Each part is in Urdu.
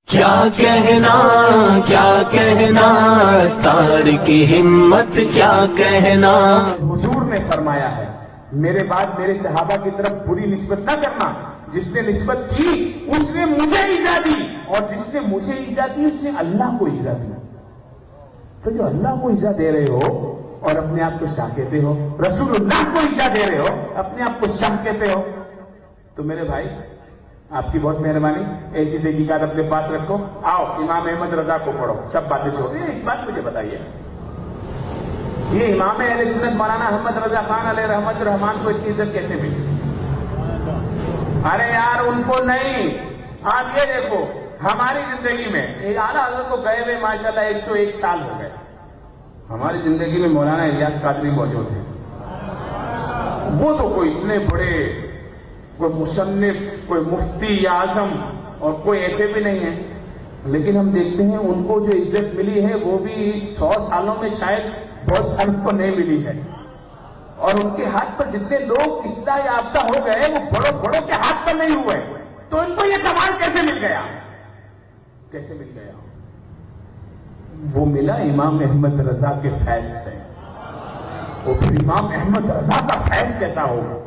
کیا کہنا تارک ہمت کیا کہنا۔ حضور نے فرمایا ہے میرے بعد میرے صحابہ کی طرف بری نسبت نہ کرنا، جس نے نسبت کی اس نے مجھے ایذا دی، اور جس نے مجھے ایذا دی اس نے اللہ کو ایذا دی۔ تو جو اللہ کو ایذا دے رہے ہو اور اپنے آپ کو شاہ کہتے ہو، رسول اللہ کو ایذا دے رہے ہو اپنے آپ کو شاہ کہتے ہو، تو میرے بھائی آپ کی بہت مہربانی، ایسی تحقیقات اپنے پاس رکھو، آؤ امام احمد رضا کو پڑھو، سب باتیں چھوڑیں۔ ایک بات مجھے بتائیے، یہ امام اہل سنت مولانا احمد رضا خان علیہ رحمت الرحمان کو اتنی عزت کیسے ملی؟ ارے یار ان کو نہیں، آپ یہ دیکھو ہماری زندگی میں ایک اعلیٰ حضرت کو گئے ہوئے ماشاءاللہ 101 سال ہو گئے، ہماری زندگی میں مولانا الیاس قادری موجود ہیں۔ وہ تو کوئی اتنے بڑے کوئی مصنف، کوئی مفتی اعظم اور کوئی ایسے بھی نہیں ہیں، لیکن ہم دیکھتے ہیں ان کو جو عزت ملی ہے وہ بھی 100 سالوں میں شاید بہت سال کو نہیں ملی ہے، اور ان کے ہاتھ پر جتنے لوگ اصلاح یافتہ ہو گئے وہ بڑوں کے ہاتھ پر نہیں ہوئے، تو ان کو یہ کمال کیسے مل گیا؟ کیسے مل گیا؟ وہ ملا امام احمد رضا کے فیض سے۔ وہ پھر امام احمد رضا کا فیض کیسا ہوگا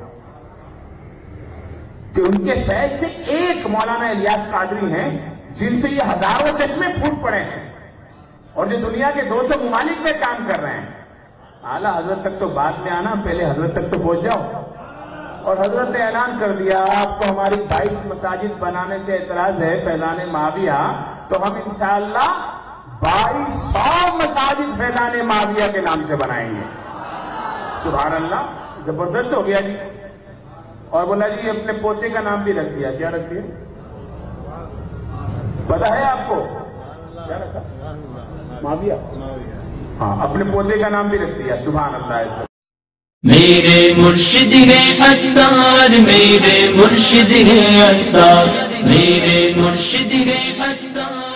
کہ ان کے فیض سے ایک مولانا الیاس قادری ہیں جن سے یہ ہزاروں چشمے پھوٹ پڑے ہیں، اور جو دنیا کے 200 ممالک میں کام کر رہے ہیں۔ اعلیٰ حضرت تک تو بعد میں آنا، پہلے حضرت تک تو پہنچ جاؤ۔ اور حضرت نے اعلان کر دیا آپ کو ہماری 22 مساجد بنانے سے اعتراض ہے فیضان معاویہ، تو ہم انشاءاللہ 2200 مساجد فیضان معاویہ کے نام سے بنائیں گے۔ سبحان اللہ، زبردست ہو گیا جی۔ اور بولا جی اپنے پوتے کا نام بھی رکھ دیا۔ کیا رکھ دیا پتا ہے آپ کو؟ کیا رکھا؟ معاویہ۔ ہاں، اپنے پوتے کا نام بھی رکھ دیا۔ سبحان اللہ۔ میرے مرشد ہیں عطار، میرے مرشد ہیں عطار، میرے مرشد ہیں عطار۔